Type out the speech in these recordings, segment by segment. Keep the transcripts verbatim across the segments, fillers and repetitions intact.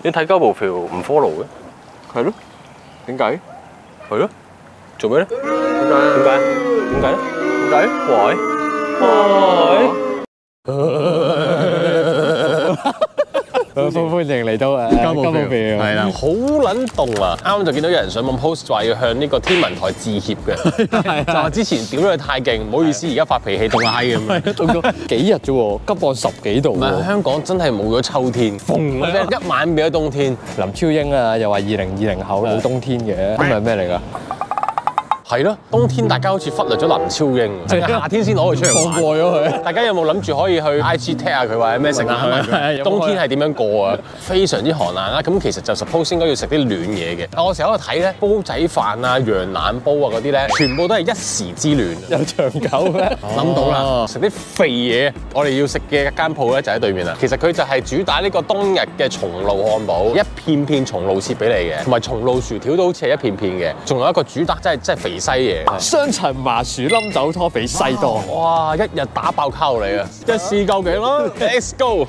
你睇交部票唔 follow 嘅？ 係咯？點解？ 係咯？做咩咧？ 點解？ 點解？點解咧？ 點解？ 喂喂！ 歡歡迎嚟到誒交部票， 係啦，好撚凍啊！啱啱就見到有人上網 post 話要向呢個天文台致歉嘅，就話之前屌得佢太勁，唔好意思，而家發脾氣凍閪咁樣， 凍咗幾日啫喎，急降十幾度喎。 唔係香港真係冇咗秋天，風一晚變咗冬天。 林超英啊，又話二零二零後冇冬天嘅，咁係咩嚟㗎？ 係咯，冬天大家好似忽略咗林超英，淨係夏天先攞佢出嚟玩。 放過咗佢。 大家有冇諗住可以去 I G tag 下佢或者咩食啊？冬天係點樣過啊？非常之寒冷啦。咁其實就 suppose 應該要食啲暖嘢嘅。我成日喺度睇咧，煲仔飯啊、羊腩煲啊嗰啲咧，全部都係一時之暖。 有長久咩？ 諗到啦，食啲肥嘢。我哋要食嘅一間鋪咧就喺對面啦。其實佢就係主打呢個冬日嘅松露漢堡，一片片松露切俾你嘅，同埋松露薯條都好似係一片片嘅。仲有一個主打真係真係肥西嘢， 雙層麻薯冧酒拖比西多。 哇！一日打爆卡路里啊！一試究竟啦 ，Let's go！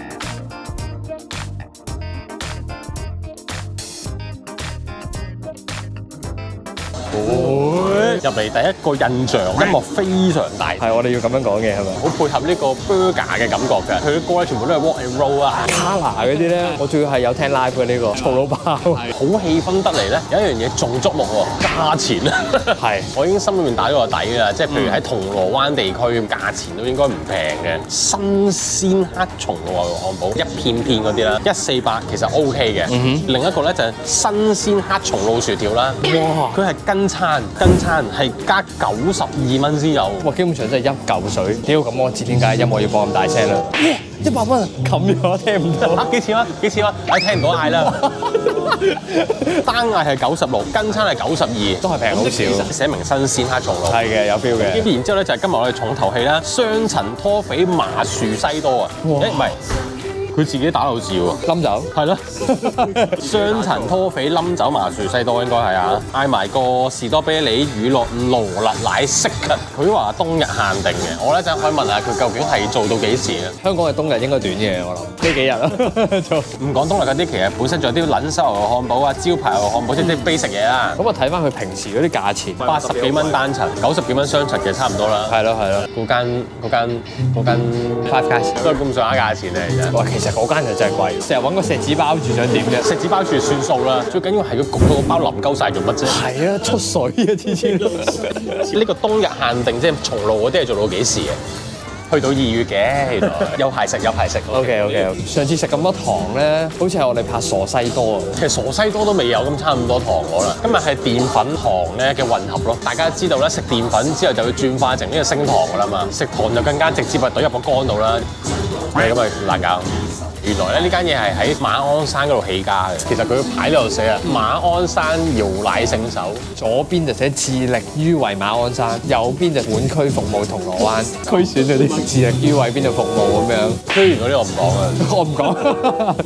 入嚟第一個印象，音樂非常大， 係我哋要咁樣講嘅係咪？ 好配合呢個 burger 嘅感覺嘅。佢啲歌咧全部都係 rock and roll 啊， 卡拿嗰啲咧，我仲要係有聽 live 嘅呢個曹老包， 好氣氛得嚟咧。有一樣嘢仲觸目喎，價錢啊！ 係， 我已經心裏面打咗個底㗎啦，即係譬如喺銅鑼灣地區，價錢都應該唔平嘅。新鮮黑松露漢堡，一片片嗰啲啦，一四八其實 O K 嘅。另一個咧就係新鮮黑松露薯條啦，哇！佢係跟餐，跟餐係加九十二蚊先有。 哇！基本上真係一嚿水。屌，咁我知點解音樂要播咁大聲啦？一百蚊，冚咗聽唔到。 嚇幾錢啊？幾錢啊？我聽唔到嗌啦。單嗌係九十六，跟餐係九十二， 都係平好少。 寫明新鮮黑松露。 係嘅，有 feel 嘅。 然之後咧就係今日我哋重頭戲啦，雙層拖肥麻薯西多啊！誒唔係。佢自己打漏字喎， 冧酒係咯，雙層拖肥冧酒麻薯西多應該係啊，嗌埋個士多啤梨乳酪羅勒奶昔嘅，佢話冬日限定嘅，我咧就可以問下佢究竟係做到幾時啊？ 香港嘅冬日應該短嘅，我諗呢幾日啦，做唔講冬日嗰啲，其實本身仲有啲撚收牛漢堡啊、招牌牛漢堡，即係啲 basic 嘢啦。 咁我睇翻佢平時嗰啲價錢， 八十幾蚊單層，九十幾蚊雙層嘅差唔多啦。 係咯係咯， 嗰間嗰間嗰間 Five Guys 都係咁上下價錢咧，其實。 哇，其實嗰間就真係貴，成日揾個錫紙包住想點啫？ 錫紙包住算數啦，最緊要係要焗到個包淋鳩晒做乜啫？ 係啊，出水啊，次次都。 呢個冬日限定即係松露嗰啲係做到幾時嘅？去到二月嘅，原來有排食有排食。 OK OK， 上次食咁多糖咧，好似係我哋拍傻西多啊。 其實傻西多都未有咁差咁多糖可能。今日係澱粉糖咧嘅混合咯。大家知道咧，食澱粉之後就會轉化成呢個升糖㗎啦嘛。食糖就更加直接係懟入個肝度啦。係咁咪難搞。原來咧呢間嘢係喺馬鞍山嗰度起家嘅。其實佢個牌呢度寫啊，馬鞍山搖奶聖手， 左邊就寫致力於為馬鞍山，右邊就本區服務銅鑼灣。區選嗰啲致力於為邊度服務咁樣。 區員嗰啲我唔講啊， 我唔講。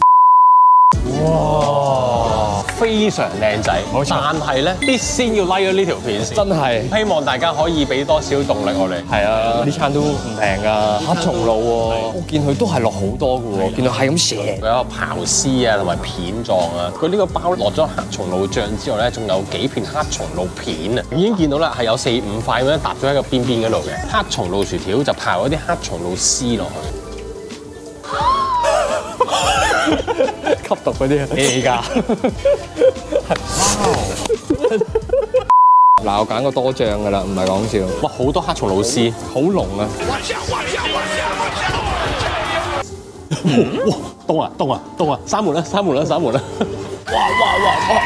哇，非常靚仔，冇錯。但係咧，必先要 like 咗呢條片先， 真係。 希望大家可以俾多少動力我哋。 係啊，呢餐都唔平㗎，黑松露喎，我見佢都係落好多㗎喎，見到係咁射。 佢有刨絲啊，同埋片狀啊。佢呢個包落咗黑松露醬之後咧，仲有幾片黑松露片啊。已經見到啦，係有四五塊咁樣搭咗喺個邊邊嗰度嘅。黑松露薯條就刨咗啲黑松露絲落去。 吸毒嗰啲啊，你㗎。嗱，我揀個多醬㗎啦，唔係講笑。 哇，好多黑松露絲， 好濃啊！ 哇，凍啊，凍啊，凍啊！閂門啦，閂門啦，閂門啦！哇哇哇哇！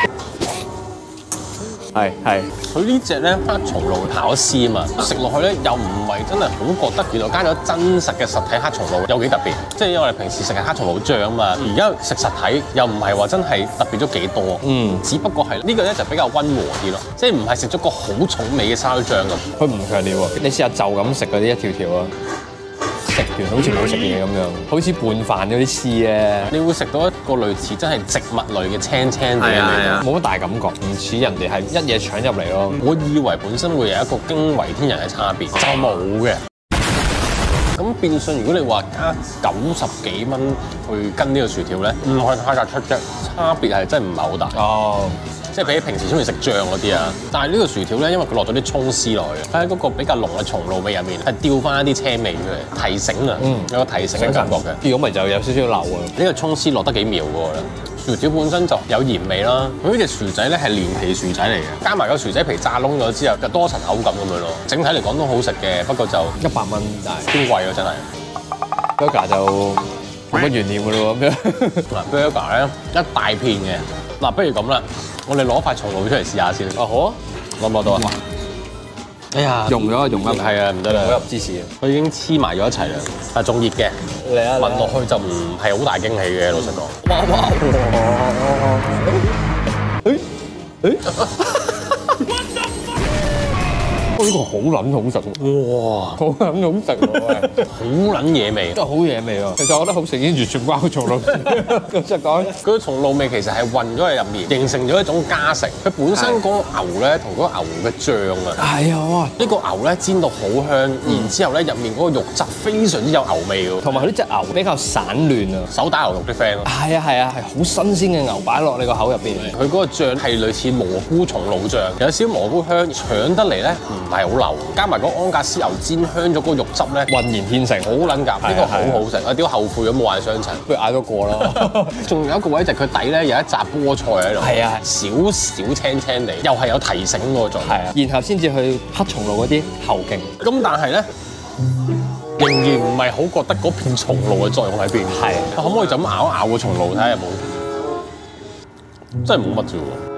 係係， 佢呢隻咧黑松露刨絲啊嘛，食落去咧又唔係真係好覺得原來加咗真實嘅實體黑松露有幾特別，即係因為我哋平時食嘅黑松露醬啊嘛，而家食實體又唔係話真係特別咗幾多，嗯，只不過係呢個咧就比較溫和啲咯，即係唔係食咗個好重味嘅沙律醬咁， 佢唔強烈喎，你試下就咁食嗰啲一條條啊。食完好似冇食嘢咁樣，好似拌飯嗰啲絲咧， 你會食到一個類似真係植物類嘅青青哋嘅味道， 冇乜大感覺，唔似人哋係一嘢搶入嚟咯。 我以為本身會有一個驚為天人嘅差別，就冇嘅。 咁變相如果你話加九十幾蚊去跟呢個薯條咧，唔係太突出嘅，差別係真係唔係好大。 哦。 即係比起平時中意食醬嗰啲啊，但係呢個薯條咧，因為佢落咗啲葱絲落去，喺嗰個比較濃嘅松露味入面，係調翻一啲車味出嚟，提醒啊，嗯、有個提醒嘅感覺嘅。 如果咪就有少少流啊。 呢個葱絲落得幾妙嘅喎，薯條本身就有鹽味啦。佢呢隻薯仔咧係連皮薯仔嚟嘅，加埋個薯仔皮炸燶咗之後，就多層口感咁樣咯。整體嚟講都好食嘅，不過就一百蚊，但係偏貴啊真係。 burger 就冇乜懸念嘅咯咁樣。 嗱 burger 咧一大片嘅，嗱不如咁啦。我哋攞塊松露出嚟試下先。 哦好啊， 攞唔攞到啊？哎呀， 溶咗啊，溶啊， 係啊，唔得啦， 好入芝士啊， 佢已經黐埋咗一齊啦，但係仲熱嘅， 嚟啊， 聞落去就唔係好大驚喜嘅，老實講。哇哇！誒誒。呢個好撚好食喎！哇，好撚好食喎，好撚嘢味， 真係好嘢味喎！其實我覺得好食已經完全關個松露事。老實講， 佢嘅松露味其實係混咗喺入面，形成咗一種加成。佢本身嗰個牛咧同嗰個牛嘅醬啊， 係啊，哇！ 呢個牛咧煎到好香，然之後咧入面嗰個肉質非常之有牛味喎， 同埋佢呢隻牛比較散嫩啊， 手打牛肉啲 friend 咯。 係啊係啊係好新鮮嘅牛擺落你個口入邊。 佢嗰個醬係類似蘑菇松露醬，有少少蘑菇香，搶得嚟咧唔係好流，加埋個安格斯牛煎香咗嗰個肉汁咧， 渾然天成， 好撚夾，呢個好好食。啊屌後悔咗冇嗌雙層， 不如嗌多個咯。 仲有一個位就係佢底咧有一紮菠菜喺度， 係啊， 少少青青地，又係有提醒嗰個作用。 係啊，然後先至去黑松露嗰啲後勁。 咁但係咧，仍然唔係好覺得嗰片松露嘅作用喺邊。係，可唔可以就咁咬一咬個松露睇下有冇？真係冇乜啫喎。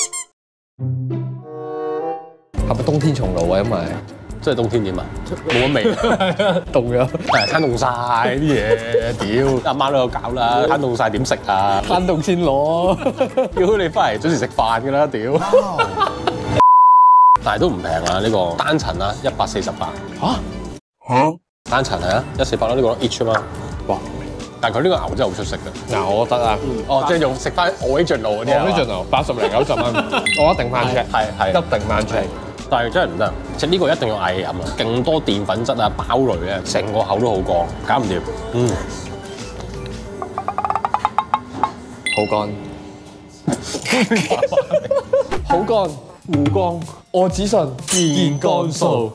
係咪冬天松露啊？因為即係冬天點啊？冇乜味， 凍咗， 誒攤凍晒啲嘢，屌阿媽都有搞啦，攤凍晒點食啊？ 攤凍先攞， 叫你翻嚟準時食飯㗎啦，屌！但係都唔平啊！呢個單層啊，一百四十八嚇嚇，單層係啊，一四八啦，呢個 each 啊嘛，哇！但係佢呢個牛真係好出色嘅， 嗱我覺得啊， 哦即係用食翻 original 嗰啲啊 original 八十零九十蚊，我一定翻 check， 係係一定翻 check。 但係真係唔得，食呢個一定要嗌嘢飲啊！勁多澱粉質啊，包類啊，成個口都好乾，搞唔掂。嗯， 好乾，好乾，護肝，我只信健肝素。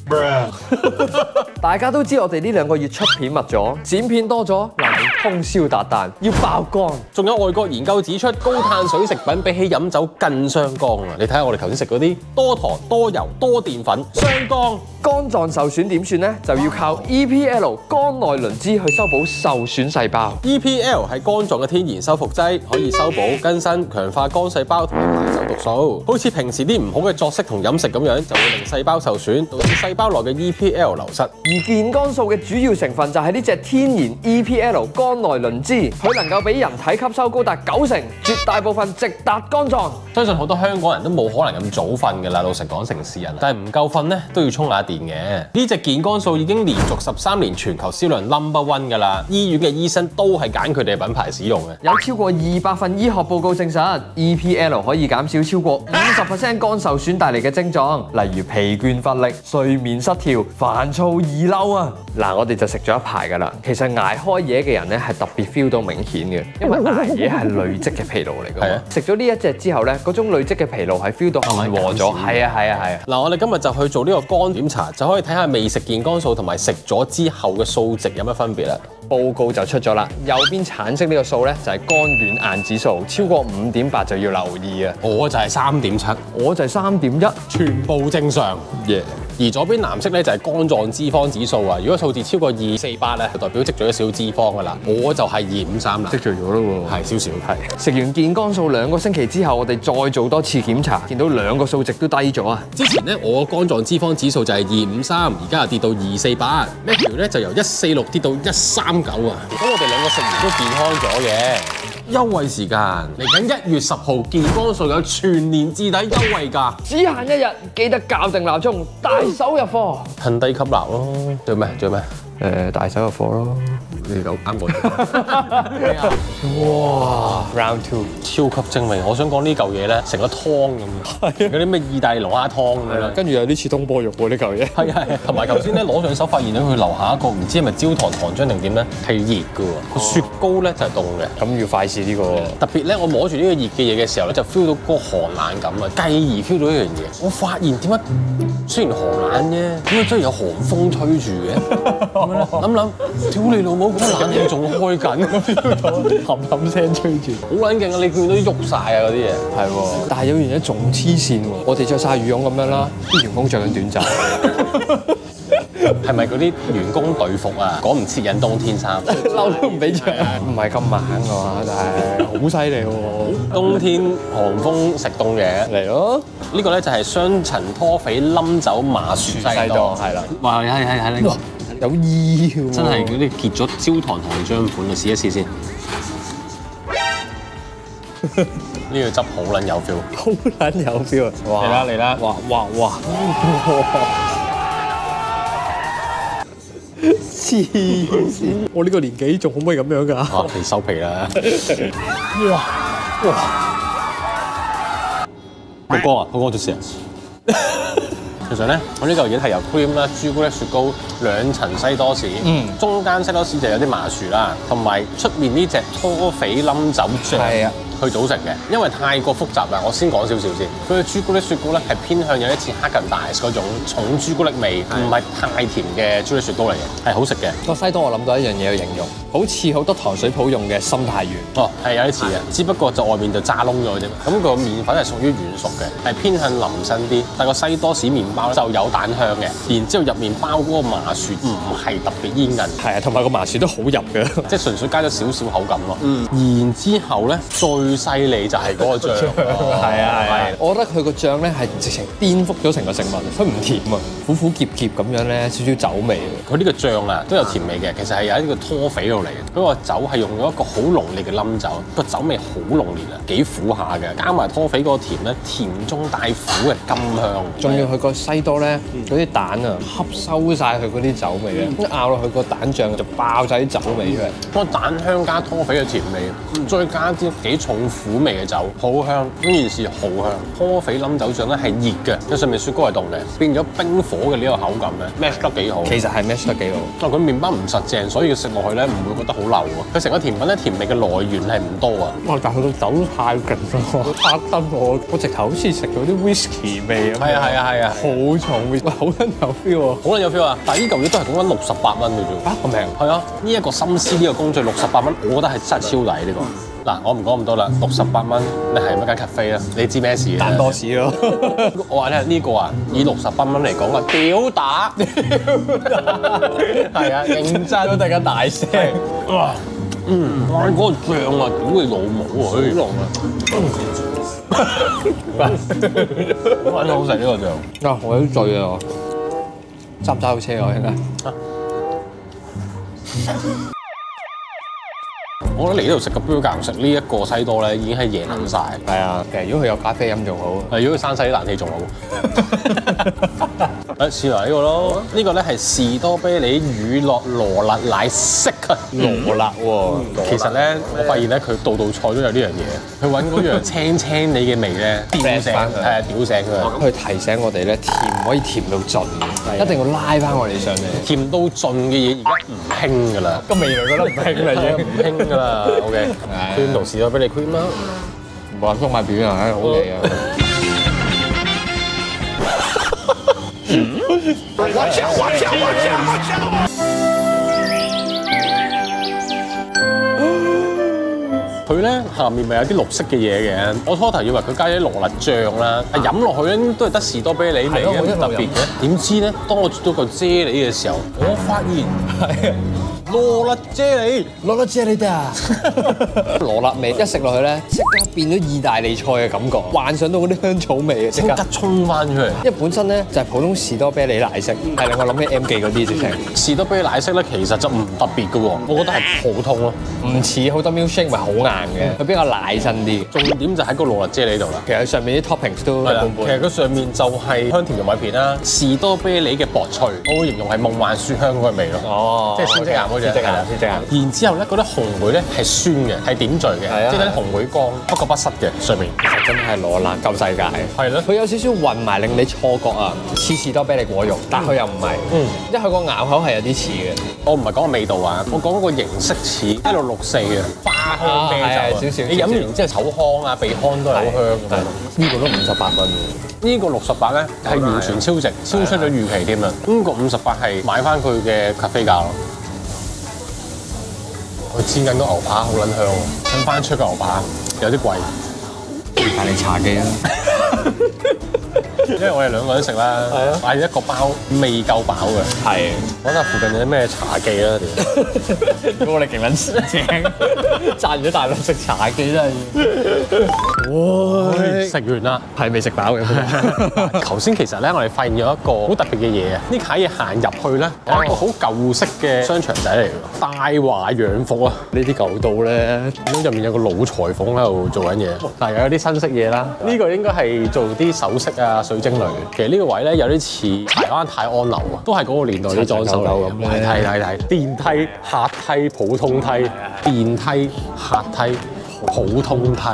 大家都知我哋呢兩個月出片密咗，剪片多咗，難免通宵達旦，要爆肝。 仲有外國研究指出，高碳水食品比起飲酒更傷肝啊！你睇下我哋頭先食嗰啲多糖、多油、多澱粉，傷肝。 肝臟受損點算呢？就要靠 E P L 肝內磷脂去修補受損細胞。 E P L 係肝臟嘅天然修復劑，可以修補、更新、強化肝細胞同埋排走毒素。好似平時啲唔好嘅作息同飲食咁樣，就會令細胞受損，導致細胞內嘅 E P L 流失。 而健肝素嘅主要成分就係呢隻天然 E P L 肝內磷脂，佢能夠俾人體吸收高達九成，絕大部分直達肝臟。 相信好多香港人都冇可能咁早瞓㗎啦，老實講，城市人，但係唔夠瞓咧都要充下電嘅。呢隻健肝素已經連續十三年全球銷量 number one 㗎啦，醫院嘅醫生都係揀佢哋嘅品牌使用嘅。 有超過二百份醫學報告證實 ，E P L 可以減少超過五十 percent 肝受損帶嚟嘅症狀，例如疲倦乏力、睡眠失調、煩躁易嬲啊！嗱，我哋就食咗一排㗎啦。其實捱開嘢嘅人咧係特別 feel 到明顯嘅，因為捱嘢係累積嘅疲勞嚟㗎。係啊，食咗呢一隻之後咧，嗰種累積嘅疲勞係 feel 到緩和咗。係啊係啊係啊！ 嗱，我哋今日就去做呢個肝檢查，就可以睇下未食健肝素同埋食咗之後嘅數值有乜分別啦。 報告就出咗啦，右邊橙色呢個數咧就係肝軟硬指數，超過五點八就要留意啊。 我就係三點七， 我就係三點一， 全部正常。 耶！ 而左邊藍色咧就係肝臟脂肪指數啊，如果數字超過二四八咧，就代表積聚咗少脂肪噶啦。我就係二五三啦， 積聚咗咯喎， 係少少。 係食完健肝素兩個星期之後，我哋再做多次檢查，見到兩個數值都低咗啊。 之前咧我肝臟脂肪指數就係二五三，而家又跌到二四八 ，Matthew 咧就由一四六跌到一三九啊。咁我哋兩個食完都健康咗嘅。優惠時間嚟緊一月十號，健肝素有全年至底優惠價， 只限一日，記得校定鬧鐘，大手入貨。 趁低吸納咯，做咩？做咩？ 誒大手入貨咯。 你有啱過。 哇 ！Round two 超級精味，我想講呢嚿嘢咧，成個湯咁，嗰啲咩意大利龍蝦湯咁樣啦。 跟住有啲似東坡肉喎呢嚿嘢。 係係，同埋頭先咧攞上手發現咧，佢樓下一個唔知係咪焦糖糖漿定點咧，係熱嘅喎，個雪糕咧就係凍嘅。 咁要快試呢個。 特別咧，我摸住呢個熱嘅嘢嘅時候咧，就 feel 到嗰個寒冷感啊，繼而 feel 到一樣嘢。我發現點解雖然寒冷啫，點解真係有寒風吹住嘅？諗諗，屌你老母，嗰冷氣仲開緊， 冚冚聲吹住， 好撚勁啊！你見到喐晒啊嗰啲嘢。 係喎，但係有樣嘢仲黐線喎，我哋着晒羽絨咁樣啦，啲員工着緊短袖。 係咪嗰啲員工隊服啊？趕唔切引冬天衫， 褸都唔俾着，唔係咁猛嘅嘛，但係好犀利喎！ 冬天寒風食凍嘢嚟咯， 呢個咧就係雙層拖肥冧酒麻薯西多， 係啦， 哇！係係係呢個。 有意喎， 真係嗰啲結咗焦糖糖漿款啊！試一試先，呢個汁好撚有 feel， 好撚有 feel 啊！ 嚟啦嚟啦！ 哇哇哇！黐線！我呢個年紀仲可唔可以咁樣㗎？ 啊，你收皮啦！哇哇！好光啊！好光咗事啊！其實咧，我呢嚿嘢係由 cream 啦、朱古力雪糕兩層西多士，嗯，中間西多士就有啲麻薯啦，同埋出面呢隻拖肥冧酒醬，係啊，去組成嘅。因為太過複雜啦，我先講少少先。佢嘅朱古力雪糕咧係偏向有一似哈根達斯嗰種重朱古力味，唔係太甜嘅朱古力雪糕嚟嘅，係好食嘅。 個西多我諗到一樣嘢去形容，好似好多糖水鋪用嘅心太軟。 哦，係有啲似嘅，只不過就外面就炸窿咗啫。咁個麵粉係屬於軟熟嘅，係偏向腍身啲，但個西多士麵包就有蛋香嘅，然之後入面包嗰個麻薯唔係特別煙韌， 係啊，同埋個麻薯都好入嘅， 即係純粹加咗少少口感咯。嗯，然之後咧最犀利就係嗰個醬， 係啊係啊，我覺得佢個醬咧係直情顛覆咗成個食物，佢唔甜啊，苦苦澀澀咁樣咧，少少酒味。 佢呢個醬啊都有甜味嘅，其實係有一個拖肥度嚟嘅。嗰個酒係用咗一個好濃烈嘅冧酒，個酒味好濃烈啊，幾苦下嘅，加埋拖肥嗰個甜咧，甜中帶苦嘅甘香。 仲要佢個西多咧，嗰啲蛋啊吸收晒佢嗰啲酒味啊，一咬落去個蛋醬就爆晒啲酒味出嚟。 個蛋香加拖肥嘅甜味，再加啲幾重苦味嘅酒，好香。呢件事好香。拖肥冧酒醬咧係熱嘅，因為上面雪糕係凍嘅，變咗冰火嘅呢個口感咧 match 得幾好。 其實係 match 得幾好。 但佢麵包唔實淨，所以食落去咧唔會覺得好流喎。佢成個甜品咧甜味嘅來源係唔多啊。 哇！但係佢個酒太勁啦，嚇得我，我直頭好似食到啲 whisky 味咁。 係啊係啊係啊， 好重 whisky，喂，好撚有 feel 喎， 好撚有 feel 啊！但係呢嚿嘢都係講緊六十八蚊嘅啫喎。 啊咁平？ 係啊，呢一個心思呢個工序六十八蚊，我覺得係真係超抵呢個。嗱，我唔講咁多啦，六十八蚊，你係乜間 cafe 啊？你知咩事嘅？ 蛋多士咯。 我話咧呢個啊，以六十八蚊嚟講啊，屌打！係啊，認真都突然間大聲。哇！嗯，哇！嗰個醬啊，屌你老母啊，好濃啊！好撚好食呢個醬。 啊，我有啲醉啊！揸唔揸到車我而家？ 我覺得嚟呢度食個 burger 食呢一個西多咧，已經係贏撚晒。 係啊，其實如果佢有咖啡飲仲好。 係，如果佢閂晒啲冷氣仲好。誒，試埋呢個咯，呢個咧係士多啤梨乳酪羅勒奶昔啊， 羅勒喎。 其實咧，我發現咧佢道道菜都有呢樣嘢，佢揾嗰樣青青地嘅味咧，屌醒佢，係啊，屌醒佢。 佢提醒我哋咧，甜唔可以甜到盡，一定要拉翻我哋上嚟。 甜到盡嘅嘢而家唔興㗎啦， 個味嚟覺得唔興啦，已經唔興㗎啦。OK， cream 同士多啤梨 cream 啦， 冇話粟米片啊，好味啊！佢咧下面咪有啲綠色嘅嘢嘅，我初頭以為佢加咗啲羅勒醬啦，係飲落去咧都係得士多啤梨味嘅，冇特別嘅。點知咧，當我啜到個啫喱嘅時候，我發現係羅勒啫喱， 羅勒啫喱啊！羅勒味一食落去咧，即刻變咗意大利菜嘅感覺，幻想到嗰啲香草味嘅，即刻即刻衝翻出嚟。 因為本身咧就係普通士多啤梨奶昔，係令我諗起 M 記嗰啲直情， 士多啤梨奶昔咧其實就唔特別嘅喎，我覺得係普通咯。 唔似好多 milkshake 咪好硬嘅，佢比較奶身啲。 重點就喺個羅勒啫喱度啦。 其實上面啲 toppings 都一係啦般， 其實佢上面就係香甜肉米片啦，士多啤梨嘅薄脆，我會形容係夢幻雪香嗰個味咯。 哦， 即係鮮汁眼嗰隻。 鮮汁眼，鮮汁眼。 然之後咧，嗰啲紅莓咧係酸嘅，係點綴嘅， 係啊即係啲紅莓乾，不過不失嘅上面。 其實真係羅勒救世界。 係咯， 佢有少少混埋，令你錯覺啊，似士多啤梨果肉，但佢又唔係。 嗯， 因為佢個咬口係有啲似嘅。 我唔係講個味道啊，我講嗰個形式似一六六四嘅花香啤酒啊， 少少。 你飲完之後口腔啊、鼻腔都係好香㗎嘛。 呢個都五十八蚊。 呢個六十八咧係完全超值，超出咗預期添啊！呢個五十八係買翻佢嘅咖啡價咯。佢煎緊個牛扒好撚香喎，新翻出嘅牛扒有啲貴。 意大利茶記啊！ 因為我哋兩個人食啦，買一個包未夠飽嘅。 係。 揾下附近有啲咩茶記啦， 屌！我哋勁撚正，賺咗大陸食茶記真係。哇！ 食完啦， 係未食飽嘅。 頭先其實咧，我哋發現咗一個好特別嘅嘢啊！呢啲嘢行入去咧，有一個好舊式嘅商場仔嚟㗎，大華洋服啊！ 呢啲舊到咧， 咁入面有個老裁縫喺度做緊嘢，但係有啲新式嘢啦。呢個應該係做啲首飾啊、水晶類。其實呢個位咧有啲似柴灣泰安樓啊，都係嗰個年代啲裝修樓咁。睇睇睇睇，電梯、客梯、普通梯、電梯、客梯、普通梯。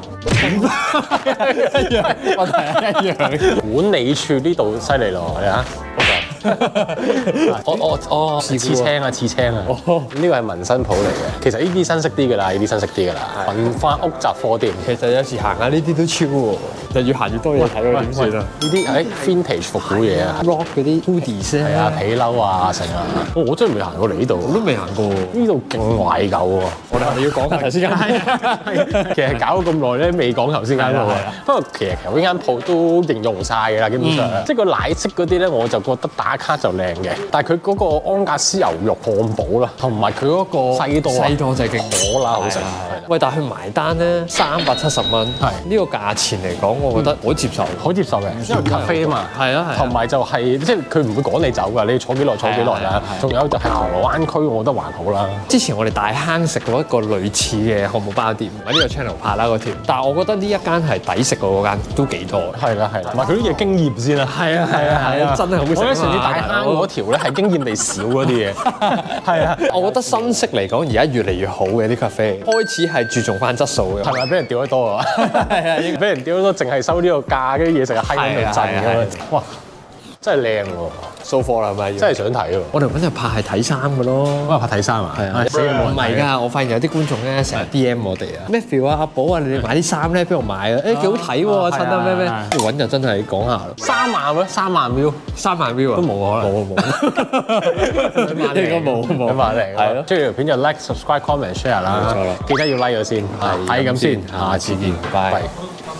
一樣，問題一樣。 管理處呢度犀利咯，你睇。我我我刺青啊，刺青啊！呢個係紋身鋪嚟嘅。其實呢啲新式啲㗎啦，呢啲新式啲㗎啦。文化屋雜貨店， 其實有時行下呢啲都超喎，就越行越多嘢睇喎，點算啊？ 呢啲誒 vintage 復古嘢啊 ，rock 嗰啲 hoodies 咧， 係啊，皮褸啊，成啊！我真係未行過嚟呢度， 我都未行過。 呢度勁懷舊喎。 我哋係咪要講下頭先間？ 其實搞咗咁耐咧，未講頭先間鋪啊。不過其實頭先間鋪都形容晒㗎啦，基本上。即係個奶昔嗰啲咧，我就覺得打卡就靚嘅。但係佢嗰個安格斯牛肉漢堡啦，同埋佢嗰個西多， 西多就係勁火啦，好食。 喂，但係佢埋單咧三百七十蚊，係呢個價錢嚟講，我覺得可接受， 可接受嘅，因為咖啡啊嘛。係啊係。同埋就係即係佢唔會趕你走㗎，你坐幾耐坐幾耐啦。仲有就係銅鑼灣區，我覺得還好啦。 之前我哋大坑食過一個類似嘅漢堡包店，喺呢個 channel 拍啦嗰條，但係我覺得呢一間係抵食過嗰間，都幾多。係啦係啦，同埋佢啲嘢經驗先啦。係啊係啊係啊，真係好食。我覺得上次大坑嗰條咧係經驗地少嗰啲嘢。係啊，我覺得新式嚟講，而家越嚟越好嘅啲咖啡，開始係注重翻質素嘅。係咪俾人屌得多啊？係啊，俾人屌得多，淨係收呢個價，跟住嘢食係閪咁嚟震咁樣。哇！真係靚喎，掃貨啦係咪？真係想睇喎。我哋揾日拍係睇衫嘅咯。揾日拍睇衫啊？係啊。唔係㗎，我發現有啲觀眾咧成日 D M 我哋啊，Matthew 啊、阿寶啊，你哋買啲衫咧邊度買啊？誒幾好睇喎，襯得咩咩？揾日真係講下咯。三萬喎，三萬 view，三萬 view 啊？都冇可能。冇冇。應該冇冇。一萬零。係咯。中意條片就 like、subscribe、comment、share 啦。冇錯啦。記得要 like 咗先。係。係咁先。下次見。拜拜。